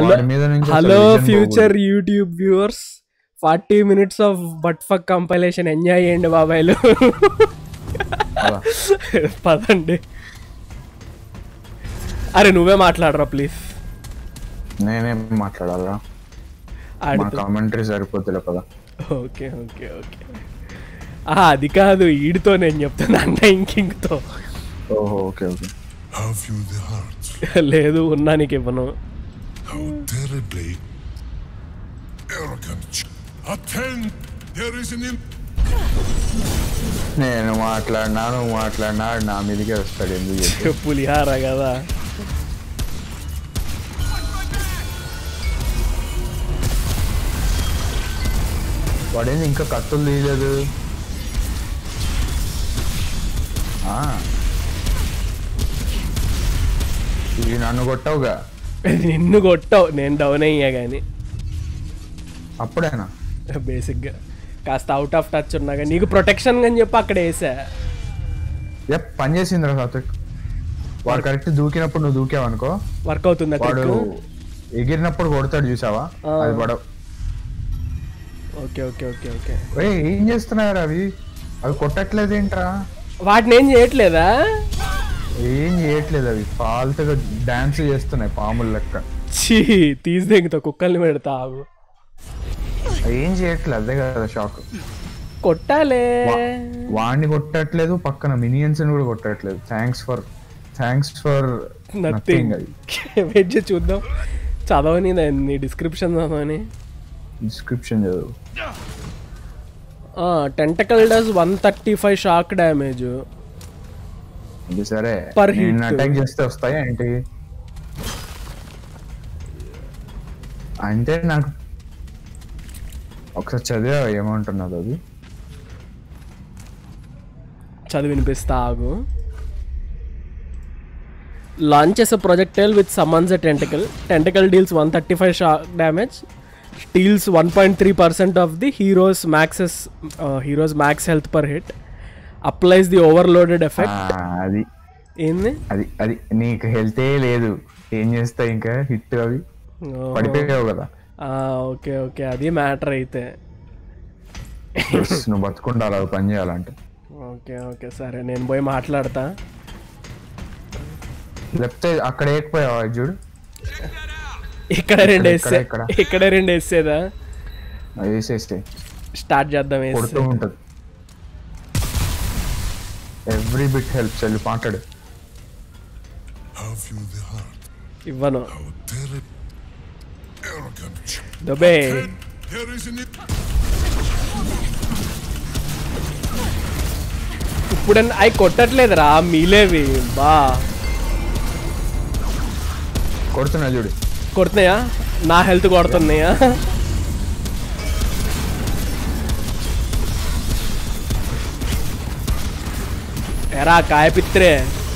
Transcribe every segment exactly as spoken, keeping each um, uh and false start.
Hello future YouTube viewers, forty minutes of but fuck compilation enjoy చేయండి బాబాయ్లు. పదండి. అరే నువ్వే మాట్లాడరా ప్లీజ్. నేనేం మాట్లాడాలా? కామెంటరీ సరిపోతులే కదా. ఓకే ఓకే ఓకే అది కాదు, ఈడితో నేను చెప్తాను అన్న ఇంకింగ్తో. ఓహో ఓకే ఓకే. లేదు ఉన్నా నీకు ఇవ్వను. నేను మాట్లాడినా నువ్వు మాట్లాడినా నా మీదకే వస్తాడు. ఎందుకు పులిహార కదా. వాడేంది ఇంకా కత్తులు తీయలేదు? ఇది నన్ను కొట్టావుగా. నిన్ను కొట్టావు, నేను డౌన్ అయ్యా కానీ. అప్పుడేనా? బేసిక్గా కాస్త అవుట్ ఆఫ్ టచ్ ఉన్నా కానీ నీకు ప్రొటెక్షన్ అని చెప్పి అక్కడ వేసా. పని చేసింది రా సాత్విక్. వాడు కరెక్ట్ దూకినప్పుడు నువ్వు దూకావు అనుకో వర్క్ అవుతుంది. వాడు ఎగిరినప్పుడు కొడతాడు చూసావా, అది పడవు. Okay okay okay okay. ఏం చేస్తున్నారు అవి? అవి కొట్టట్లేదు ఏంట్రా? వాటిని ఏం చేయట్లేదా? ఏం చేయట్లేదు, అవి ఫాల్తుగా డాన్స్ చేస్తున్నాయి పాముల లెక్క. చీ తీసిదేంగితో కుక్కల్ని పెడతా. ఏం చేయట్లేదు, అదే కదా షాక్. కొట్టాలే. వాడిని కొట్టట్లేదు, పక్కన మినియన్స్ కూడా కొట్టట్లేదు. Thanks for thanks for nothing. Wait చేసి చూద్దాం. చదవని నీ డిస్క్రిప్షన్ చదవని. డిస్క్రిప్షన్ చదువు. Tentacle does one thirty five shock damage. అది సరే, నేను అటాక్ చేస్తే వస్తాయా ఏంటి? అంటే నాకు ఒకసారి చదివా ఏమంటున్నది అది? చదివి వినిపిస్తా ఆగు. Launches a projectile which summons a tentacle. Tentacle deals one thirty-five shock damage. Steals one point three percent of the hero's max's uh, hero's max health per hit. Applies the overloaded effect. అది ఏంది అది అది నీకు హెల్తే లేదు, ఏం చేస్తా ఇంకా hit అవి పడిపోయావు కదా. ఓకే ఓకే అది మ్యాటర్ అయితే. నువ్వు బతుకుండాలి అవి పని చేయాలంటే. ఓకే ఓకే సరే నేను పోయి మాట్లాడతా. లేకపోతే అక్కడ వేయకపోయావా? చూడు ఇక్కడ రెండు వేస్తే ఇక్కడ రెండు వేసేదా? వేసేస్తే స్టార్ట్ చేద్దాం. కొడుతూ ఉంటుంది. Every bit help. చెల్లి మాట్లాడు. ఇవ్వను దబే. ఇప్పుడు అవి కొట్టట్లేదురా మీలేవి. బా కొడుతున్నా చూడు. కొడుతున్నాయా? నా హెల్త్ కొడుతున్నాయా? ఎరా కాయపిత్రే.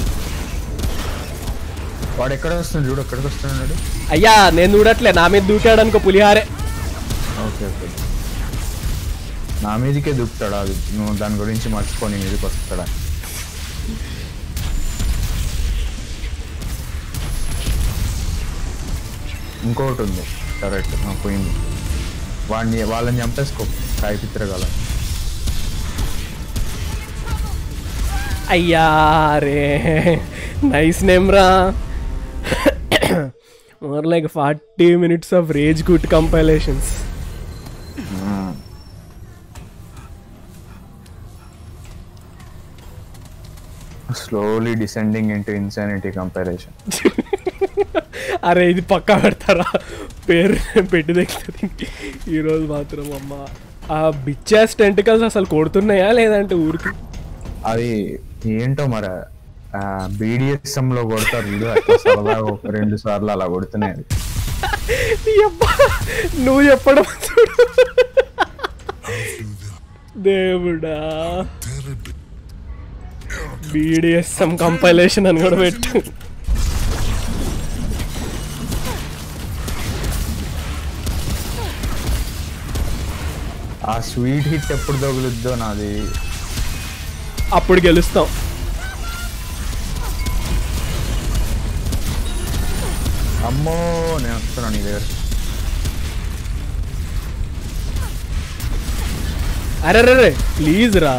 వాడు ఎక్కడ వస్తుంది చూడు, ఎక్కడికి వస్తున్నాడు. అయ్యా నేను చూడట్లే, నా మీద దూకాడు అనుకో పులిహారే. ఓకే ఓకే, నా మీదకే దూకుతాడా? అది నువ్వు దాని గురించి మర్చిపోని మీదకి వస్తాడా? ఇంకొకటి ఉంది కరెక్ట్, పోయింది. వాడిని వాళ్ళని చంపేసుకో కాయపిత్రగల. అయ్యా రే నైస్ నేమ్ రా. More like forty minutes of rage good compilations. Slowly descending into insanity compilation. అరే ఇది పక్కా పెడతారా? పేరు పెట్టి దగ్గర ఈరోజు మాత్రం అమ్మ. ఆ బిచ్చాస్ టెంటికల్స్ అసలు కొడుతున్నాయా లేదంటే ఊరికి? అది ఏంటో మరి బీడిఎస్ఎం లో కొడతారు వీడు, అట్లా సరదాగా ఒక రెండు సార్లు అలా కొడుతున్నాయి. నువ్వు చెప్పడం చూడు దేవుడా. బీడిఎస్ఎం కంపైలేషన్ అని కూడా పెట్టు. ఆ స్వీట్ హిట్ ఎప్పుడు తగులుద్దో నాది, అప్పుడు గెలుస్తాం. అమ్మో నేను వస్తున్నాను నీ దగ్గర. అరే రే రే ప్లీజ్ రా.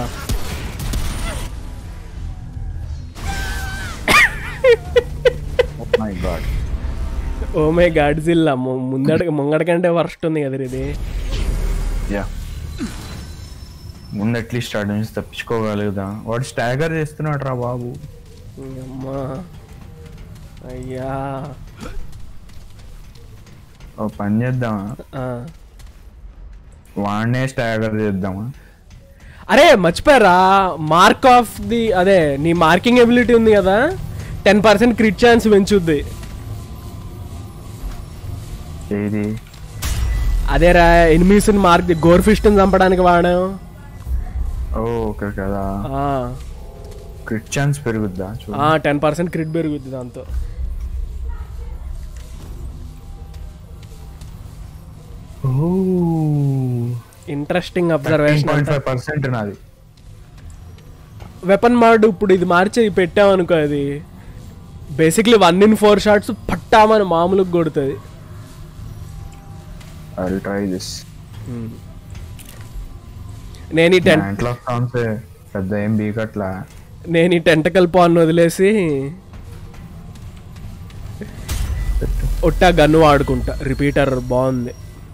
My god oh my god జిల్లా ముందడ ముంగడ కంటే వర్స్ట్ ఉంది కదా ఇది. యా ముందు అట్లీస్ట్ స్టార్ట్ నుంచి తప్పించుకోగలుగుదా. వాడు స్టాగర్ చేస్తున్నాడు రా బాబు. అమ్మా అయ్యా ఓ పని చేద్దామా, వాడినే స్టాగర్ చేద్దామా. అరే మర్చిపోయారా మార్క్ ఆఫ్ ది అదే నీ మార్కింగ్ ఎబిలిటీ ఉంది కదా, టెన్ పర్సెంట్ క్రిట్ ఛాన్స్ పెంచుద్ది. ఏది అదేరా ఎనిమిస్ మార్క్ గోర్ ఫిస్ట్ చంపడానికి వాడాం. ఓకే కదా, క్రిట్ ఛాన్స్ పెరుగుద్దా? టెన్ పర్సెంట్ క్రిట్ పెరుగుద్ది దాంతో. Interesting observation. నాది వెపన్ మార్డ్ ఇప్పుడు ఇది మార్చి పెట్టామనుకో, అది basically one in four shots పట్టామని మామూలుగా కొడుతుంది. I'll try this. నేను ఈ టెన్ పెద్ద ఏం బీకట్లా. నేను ఈ టెంటకల్ పాన్ వదిలేసి ఒట్టా గన్ను వాడుకుంటా. రిపీటర్ బాగుంది.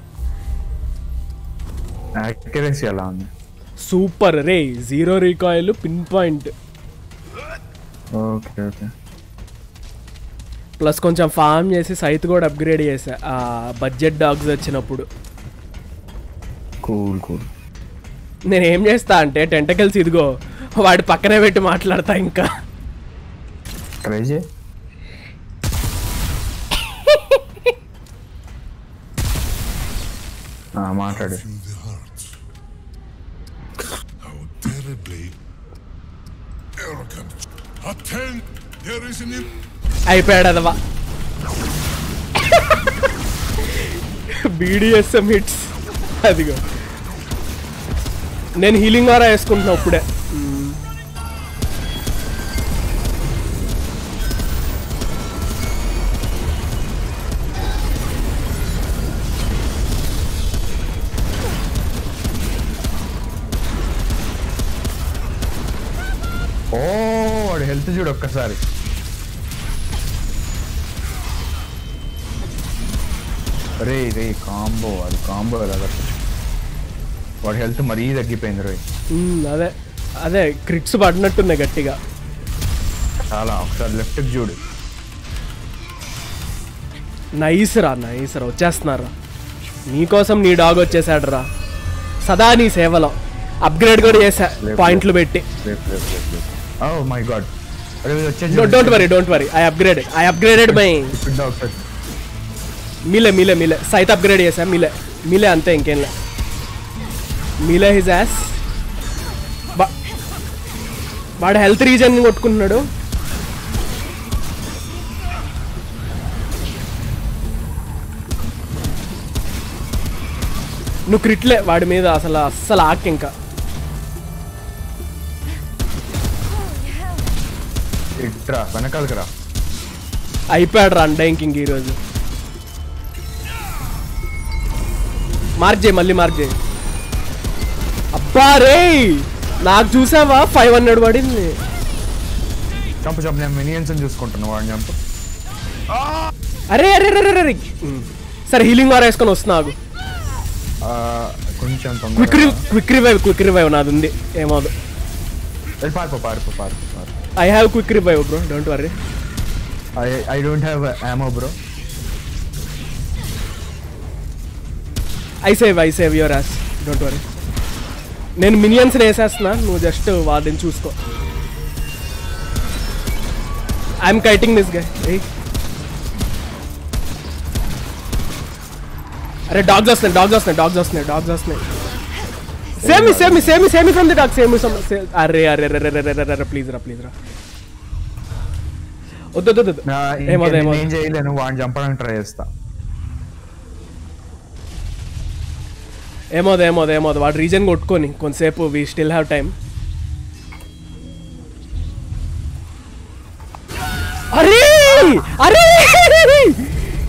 యాక్యురసీ ఎలా ఉంది? సూపర్ రే, zero recoil, pinpoint. Okay okay. Plus కొంచెం ఫామ్ చేసి సైత్ కూడా అప్గ్రేడ్ చేసా ఆ బడ్జెట్ డాగ్స్ వచ్చినప్పుడు. Cool cool. నేను ఏం చేస్తా అంటే టెంటకల్స్ ఇదిగో వాడి పక్కనే పెట్టి మాట్లాడతా. ఇంకా ట్రై చేయి. మాట్లాడు. అయిపోయాడు అదవా. బీడిఎస్ఎం హిట్స్. అదిగో నేను హీలింగ్ వారా వేసుకుంటున్నా ఇప్పుడే. ఓ వాడు హెల్త్ చూడు ఒక్కసారి. రే రే కాంబో, అది కాంబో కదా. వాడి హెల్త్ మరీ తగ్గిపోయింది రోయ్. అదే అదే క్రిట్స్ పడినట్టున్నాయి గట్టిగా చాలా. ఒకసారి లెఫ్ట్ చూడు. నైస్ రా నైస్ రా, వచ్చేస్తున్నారా నీకోసం. నీ డాగ్ వచ్చేసాడు రా, సదా నీ సేవలో. అప్గ్రేడ్ కూడా చేసా పాయింట్లు పెట్టి. Oh my god. Don't worry don't worry, I upgrade I upgraded my. మిలే మిలే మిలే సైత్ అప్గ్రేడ్ చేసా. మిలే మిలే అంతే, ఇంకేం లే. మిలే హిజ్ యాస్. వాడు హెల్త్ రీజన్ కొట్టుకుంటున్నాడు. నువ్వు క్రిట్లే వాడి మీద అసలు అస్సలు ఆక్. ఇంకా ఇట్రా వెనకాలకి రా. అయిపోయాడు రా అన్డైంకింగ్ ఈరోజు. మార్క్ చేయి, మళ్ళీ మార్క్ చేయి. అబ్బా రే నాకు చూసావా ఫైవ్ హండ్రెడ్ పడింది. చంపు చంపు, నేను మినియన్స్ చూసుకుంటున్నా. వాడిని చంపు. అరే అరే అరే అరే సరే హీలింగ్ వారు వేసుకొని వస్తున్నాగు. కొంచెం quick quick revive quick revive నాది ఉంది. ఏమవుదు. పారిపో పారిపో పారిపో. I have quick revive bro, don't worry. I I don't have ammo bro. I save I save your ass, don't worry. నేను మినియన్స్ వేసేస్తున్నా, నువ్వు జస్ట్ వాడిని చూసుకో. I'm kiting this guy. అరే డాగ్స్ వస్తున్నాయి డాగ్స్ వస్తున్నాయి డాగ్స్ వస్తున్నాయి డాగ్స్ వస్తున్నాయి. Same same same same from the dog same. అరే అరే అరే అరే అరే ప్లీజ్ రా ప్లీజ్ రా. వద్దు వద్దు వద్దు. ఏమవుతుంది ఏమో ఏం చేయలేను, వాడిని చంపడానికి ట్రై చేస్తా. ఏమోదు ఏమోదు ఏమోదు వాడు రీజన్ కొట్టుకొని కొంతసేపు. We still have time. అరే అరే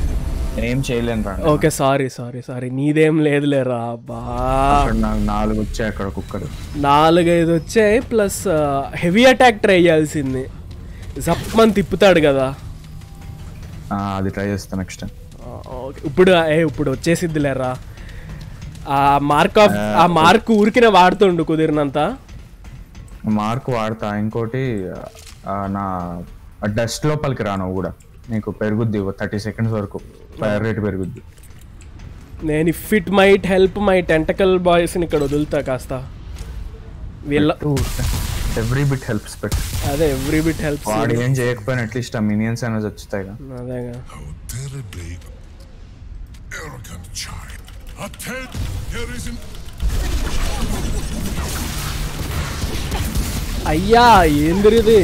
చేయలేను రా. ఓకే సారీ సారీ సారీ నీదేం లేదులేరా బా. నాకు నాలుగు వచ్చాయి అక్కడ కుక్కలు, నాలుగైదు వచ్చాయి ప్లస్ హెవీ అటాక్ ట్రై చేయాల్సింది. జప్మని తిప్పుతాడు కదా, అది ట్రై చేస్తా నెక్స్ట్ టైం. ఓకే ఇప్పుడు ఏ ఇప్పుడు వచ్చేసిద్ది లేరా. ఆ మార్క్ ఆఫ్ ఆ మార్క్ ఊరికినే వాడుతుండు కుదిరినంత. మార్క్ వాడతా. ఇంకోటి నా డస్ట్ లోపలికి రా నువ్వు కూడా, నీకు పెరుగుద్ది థర్టీ సెకండ్స్ వరకు ఫైర్ రేట్ పెరుగుద్ది. నేను if it might help my tentacle బాయ్స్ని ఇక్కడ వదులుతా కాస్త. వీళ్ళ ఎవ్రీ బిట్ హెల్ప్స్ పెట్. అదే ఎవ్రీ బిట్ హెల్ప్స్. వాడు ఏం చేయకపోయినా అట్లీస్ట్ ఆ మినియన్స్ అనేది వచ్చుతాయి. అదేగా. అయ్యా ఏందిరిది,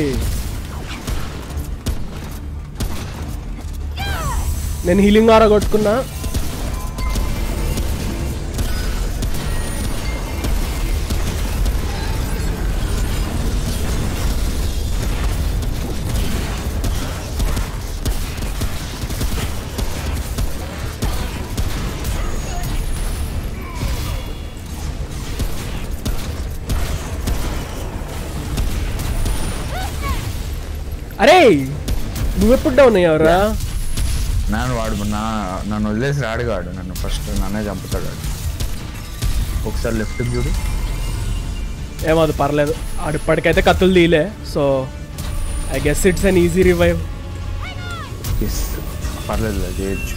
నేను హీలింగ్ ఆరా కొట్టుకున్నా. అరే నువ్వెప్పుడు డౌన్ అయ్యావురా? నేను వాడు నా నన్ను వదిలేసి రాడుగాడు, నన్ను ఫస్ట్ నన్నే చంపుతాడు. ఒకసారి లెఫ్ట్ చూడు. ఏమది పర్లేదు, ఆడు ఇప్పటికైతే కత్తులు తీయలే. So I guess it's an easy revive. పర్లేదు చేయొచ్చు.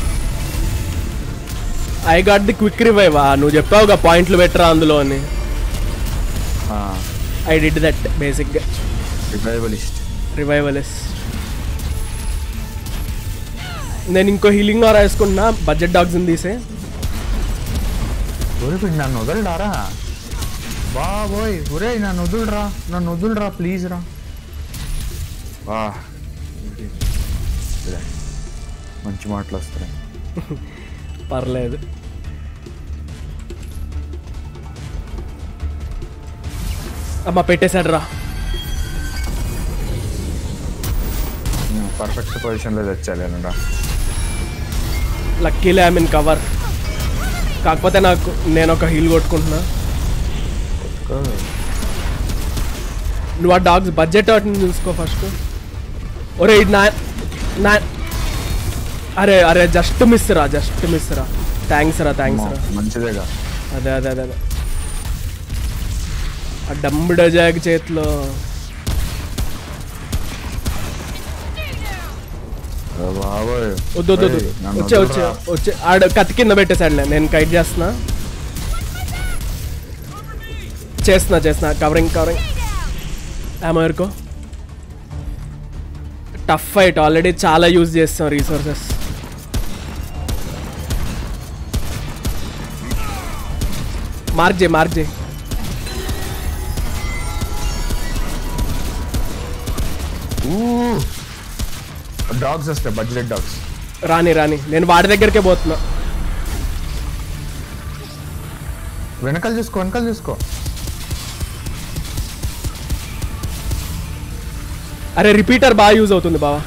I got the quick revive. నువ్వు చెప్పావుగా పాయింట్లు పెట్టరా అందులో అని. ఐ డిడ్ దట్ బేసిక్గా. Revivalist revivalist. నేను ఇంకో హీలింగ్ ఆరా వేసుకుంటున్నా. బడ్జెట్ డాగ్స్ని తీసే. నన్ను వదలడారా బాబోయ్, ఒరే నన్ను వదులురా, నన్ను వదులురా ప్లీజ్ రా. వా మంచి మాటలు వస్తున్నాయి. పర్లేదు. అమ్మ పెట్టేశాడు రా. పర్ఫెక్ట్ పొజిషన్లో తెచ్చాలేనురా. లక్కీలే ఐ మీన్ కవర్. కాకపోతే నాకు నేను ఒక హీల్ కొట్టుకుంటున్నా. నువ్వు ఆ డాగ్స్ బడ్జెట్ వాటిని చూసుకో ఫస్ట్. ఒరే నా నా అరే అరే జస్ట్ మిస్ రా, జస్ట్ మిస్ రా. థ్యాంక్స్ రా, థ్యాంక్స్ రా. మంచిదేగా. అదే అదే అదే అదే ఆ డంబ్ డజాగ్ చేతిలో. వద్దు వద్దు వచ్చే వచ్చే వచ్చే ఆడ కత్తి కింద పెట్టేసాడులే. నేను కైట్ చేస్తున్నా చేస్తున్నా చేస్తున్నా కవరింగ్ కవరింగ్. ఏమో టఫ్ ఫైట్, ఆల్రెడీ చాలా యూజ్ చేస్తాం రీసోర్సెస్. మార్క్ చేయి మార్క్ చేయి. డాగ్స్ వస్తాయి, బడ్జెట్ డాగ్స్. రాని రాని నేను వాడి దగ్గరికే పోతున్నా. వెనకాల చూసుకో, వెనకాల చూసుకో. అరే రిపీటర్ బాగా యూజ్ అవుతుంది బావా.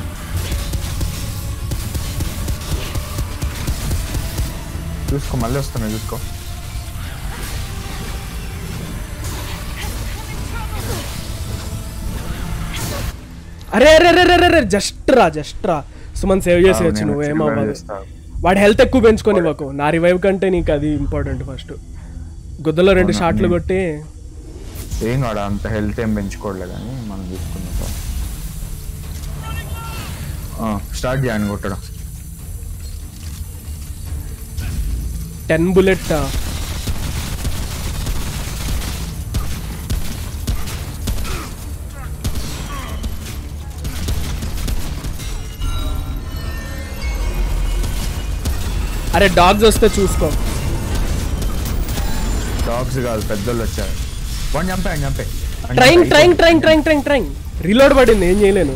చూసుకో, మళ్ళీ వస్తున్నాయి చూసుకో. అరే అరే అరే అరే జస్ట్ రా జస్ట్ రా. సుమన్ సేవ్ చేసేయచ్చు నువ్వు. ఏమో వాడి హెల్త్ ఎక్కువ పెంచుకొని ఇవ్వకు. నా రివైవ్ కంటే నీకు అది ఇంపార్టెంట్. ఫస్ట్ గుద్దలో రెండు షాట్లు కొట్టి ఏం కాదు, అంత హెల్త్ ఏం పెంచుకోవట్లేదు కానీ మనం చూసుకున్నాం. స్టార్ట్ చేయండి కొట్టడం. Ten bullet. అరే డాగ్స్ వస్తే చూసుకో. డాగ్స్ కాదు పెద్దోళ్ళు వచ్చారు. వన్ చంపే చంపే. Trying trying trying trying trying trying reload పడింది, ఏం చేయలేను.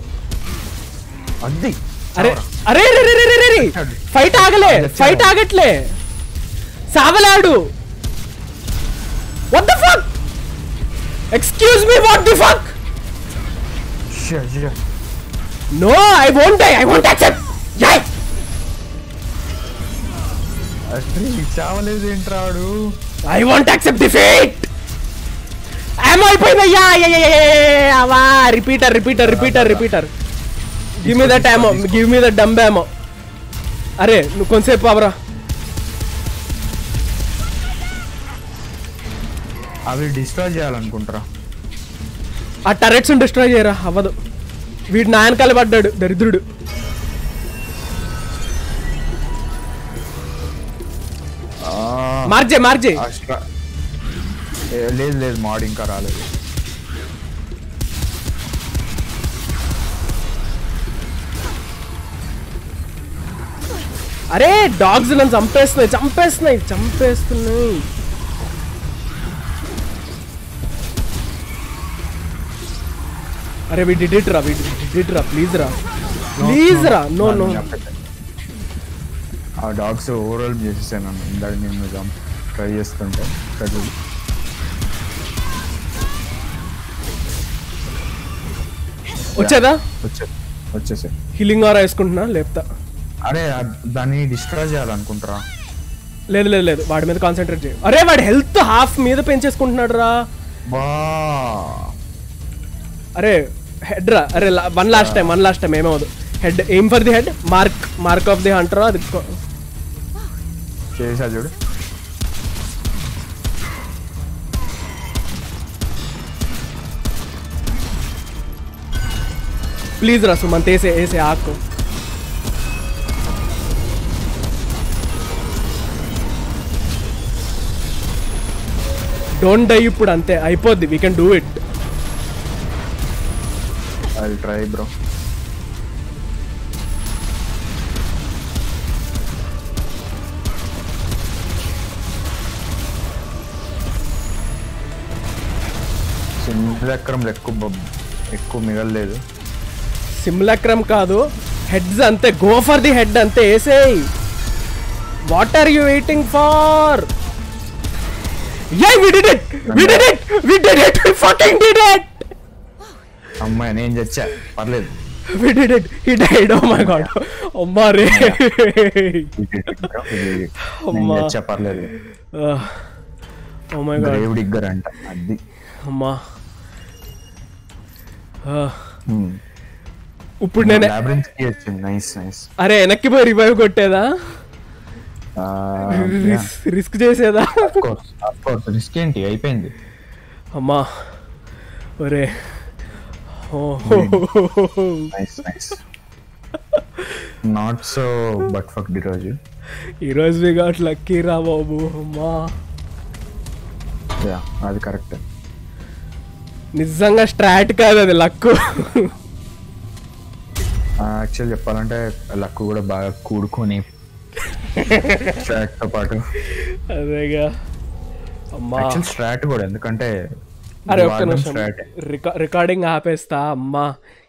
అది అరే అరే రే ఫైట్ ఆగలే, ఫైట్ ఆగట్లే. సావలాడు. What the fuck, excuse me, what the fuck. No I won't die, I won't accept. యై అసలు చావలేదు ఏంట్రాడు. I want accept defeat. ఏమో అయిపోయిందయ్యా. అవా repeater repeater repeater repeater. Give me that ఏమో, గివ్ మీ దట్ డంబ్ ఏమో. అరే నువ్వు కొంతసేపు అవరా. అవి డిస్ట్రాయ్ చేయాలనుకుంటారా? ఆ టరెట్స్ డిస్ట్రాయ్ చేయరా. అవ్వదు. వీడు నాయనకాల పడ్డాడు దరిద్రుడు. మార్జే మార్జే. లేదు లేదు మాడ్ ఇంకా రాలేదు. అరే డాగ్స్ నన్ను చంపేస్తున్నాయి చంపేస్తున్నాయి చంపేస్తున్నాయి. అరే వీ డిడ్ ఇట్ రా, వీ డిడ్ ఇట్ రా. ప్లీజ్ రా, ప్లీజ్ రా. No no. ఆ డాగ్స్ ఓవరాల్ చేసేసాను నన్ను ఇందాక నేను ట్రై చేస్తుంటే. వచ్చేదా? వచ్చేది వచ్చేసే. హీలింగ్ ఆర్ వేసుకుంటున్నా లేపుతా. అరే దాన్ని డిస్ట్రాయ్ చేయాలనుకుంటారా? లేదు లేదు లేదు, వాడి మీద కాన్సన్ట్రేట్ చేయ. అరే వాడి హెల్త్ హాఫ్ మీద పెంచేసుకుంటున్నాడు రా. బా అరే హెడ్ రా. అరే one last time one last time ఏమవదు. Head aim for the head. Mark mark of the hunter. అది చేసా చూడు. ప్లీజ్ రా సుమంత్ వేసే వేసే ఆకు. డోంట్ డై ఇప్పుడు అంతే అయిపోద్ది. We can do it. I will try bro. Simulacrum ఎక్కువ ఎక్కువ మిగలలేదు. సిమ్లక్రం కాదు, హెడ్స్ అంతే. గో ఫర్ ది హెడ్ అంతే వేసేయ్. What are you waiting for? Yeah, we did it! We did it! We did it! We fucking did it! అమ్మాయి నేను చచ్చా పర్లేదు. We did it! He died! Oh my god! అమ్మా రే! నేను చచ్చా పర్లేదు. Oh my god! Grave digger అంట అది. అమ్మా ఇప్పుడు నేను లాబిరింత్ కి వచ్చింది. Nice nice. అరే వెనక్కి పోయి రివైవ్ కొట్టేదా? రిస్క్ చేసేదా? రిస్క్ ఏంటి అయిపోయింది. అమ్మా ఒరే. Not so but fuck the రోజు. ఈరోజు వి గాట్ లక్కీ రా బాబు. అమ్మా యా అది కరెక్ట్. నిజంగా స్ట్రాట్ కాదు అది, లక్. యాక్చువల్ చెప్పాలంటే లక్ కూడా బాగా కూడుకొని స్ట్రాట్ తో పాటు. అదేగా అమ్మా. స్ట్రాట్ కూడా ఎందుకంటే అరే ఒక్క నిమిషం రికార్డింగ్ ఆపేస్తా. అమ్మా